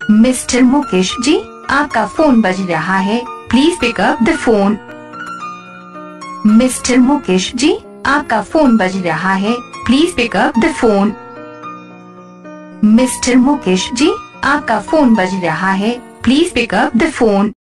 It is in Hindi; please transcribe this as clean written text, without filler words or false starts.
मिस्टर मुकेश जी, आपका फोन बज रहा है, please pick up the phone. Mister Mukesh ji, आपका फोन बज रहा है, please pick up the phone. Mister Mukesh ji, आपका फोन बज रहा है, please pick up the phone.